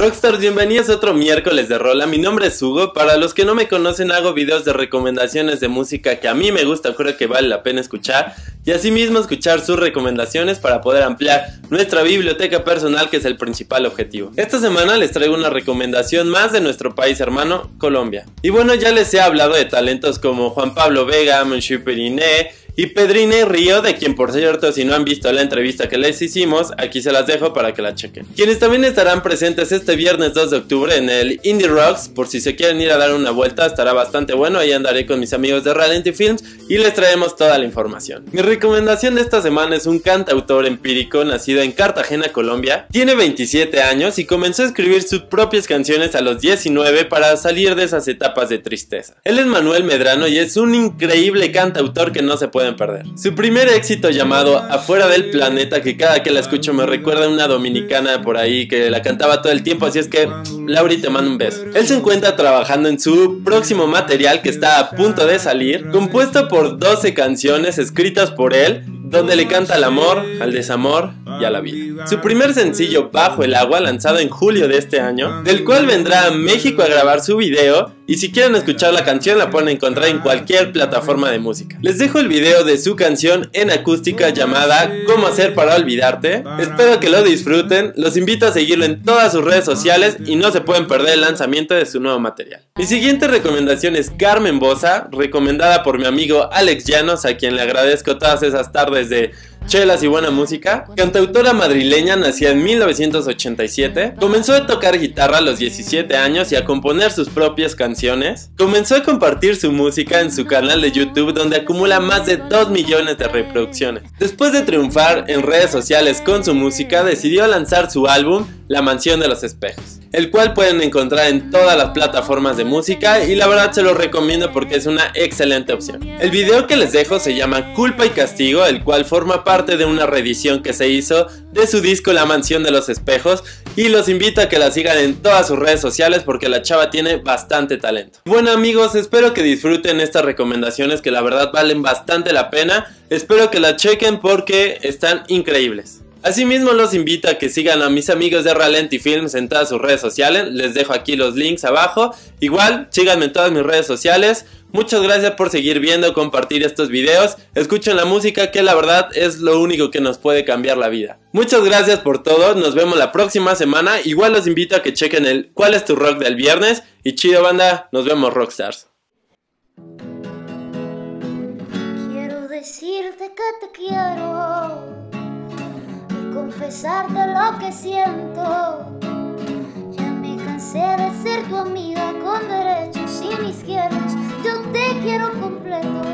Rockstars, bienvenidos a otro miércoles de rola. Mi nombre es Hugo. Para los que no me conocen, hago videos de recomendaciones de música que a mí me gusta, creo que vale la pena escuchar, y asimismo escuchar sus recomendaciones para poder ampliar nuestra biblioteca personal, que es el principal objetivo. Esta semana les traigo una recomendación más de nuestro país hermano, Colombia. Y bueno, ya les he hablado de talentos como Juan Pablo Vega, Monsieur Periné y Pedrine Río, de quien, por cierto, si no han visto la entrevista que les hicimos, aquí se las dejo para que la chequen. Quienes también estarán presentes este viernes 2 de octubre en el Indie Rocks, por si se quieren ir a dar una vuelta, estará bastante bueno. Ahí andaré con mis amigos de Ralenti Films y les traemos toda la información. Mi recomendación de esta semana es un cantautor empírico nacido en Cartagena, Colombia. Tiene 27 años y comenzó a escribir sus propias canciones a los 19 para salir de esas etapas de tristeza. Él es Manuel Medrano y es un increíble cantautor que no se pueden perder. Su primer éxito, llamado Afuera del Planeta, que cada que la escucho me recuerda a una dominicana por ahí que la cantaba todo el tiempo, así es que Lauri, te mando un beso. Él se encuentra trabajando en su próximo material, que está a punto de salir, compuesto por 12 canciones escritas por él, donde le canta al amor, al desamor y a la vida. Su primer sencillo, Bajo el Agua, lanzado en julio de este año, del cual vendrá a México a grabar su video, y si quieren escuchar la canción la pueden encontrar en cualquier plataforma de música. Les dejo el video de su canción en acústica llamada ¿Cómo hacer para olvidarte? Espero que lo disfruten, los invito a seguirlo en todas sus redes sociales y no se pueden perder el lanzamiento de su nuevo material. Mi siguiente recomendación es Carmen Boza, recomendada por mi amigo Alex Llanos, a quien le agradezco todas esas tardes de chelas y buena música. Cantautora madrileña, nacida en 1987, comenzó a tocar guitarra a los 17 años y a componer sus propias canciones. Comenzó a compartir su música en su canal de YouTube, donde acumula más de 2 millones de reproducciones. Después de triunfar en redes sociales con su música, decidió lanzar su álbum La Mansión de los Espejos, el cual pueden encontrar en todas las plataformas de música, y la verdad se los recomiendo porque es una excelente opción. El video que les dejo se llama Culpa y Castigo, el cual forma parte de una reedición que se hizo de su disco La Mansión de los Espejos, y los invito a que la sigan en todas sus redes sociales porque la chava tiene bastante talento. Bueno amigos, espero que disfruten estas recomendaciones que la verdad valen bastante la pena. Espero que la chequen porque están increíbles. Asimismo los invito a que sigan a mis amigos de Ralenti Films en todas sus redes sociales. Les dejo aquí los links abajo. Igual, síganme en todas mis redes sociales. Muchas gracias por seguir viendo, compartir estos videos. Escuchen la música, que la verdad es lo único que nos puede cambiar la vida. Muchas gracias por todo, nos vemos la próxima semana. Igual los invito a que chequen el ¿Cuál es tu rock del viernes? Y chido banda, nos vemos Rockstars. Quiero decirte que te quiero, confesarte lo que siento. Ya me cansé de ser tu amiga con derechos y mis izquierdos. Yo te quiero completo.